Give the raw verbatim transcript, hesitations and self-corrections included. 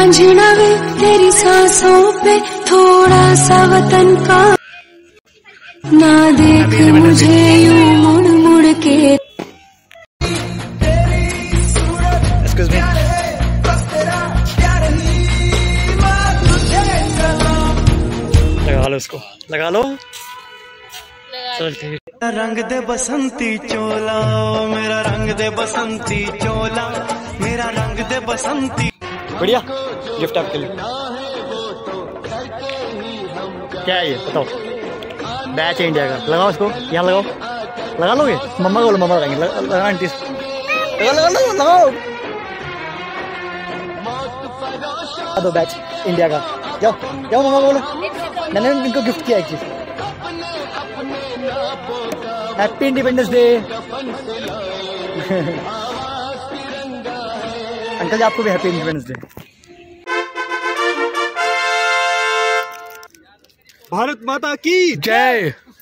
रांझना वे तेरी सांसों पे थोड़ा सा वतन का, ना देख मुझे यूं मुड़ मुड़ के। Excuse me. लगा लो इसको, लगा लो। चल ठीक। रंग दे बसंती चोला, मेरा रंग दे बसंती चोला, मेरा रंग दे बसंती। बढ़िया गिफ्ट आपके लिए। क्या है ये बताओ? बैच है इंडिया का। लगाओ इसको, यहाँ लगाओ। लगा लोगे? मम्मा को बोलो, मम्मा लगाएंगे। लगा, लगा आंटी लगा लगा लगा लगाओ। दो बैच इंडिया का। जाओ जाओ मम्मा को बोलो, मैंने इनको गिफ्ट किया एक चीज। Happy independence day. Uncle ji आपको भी हैप्पी इंडिपेंडेंस डे। भारत माता की जय।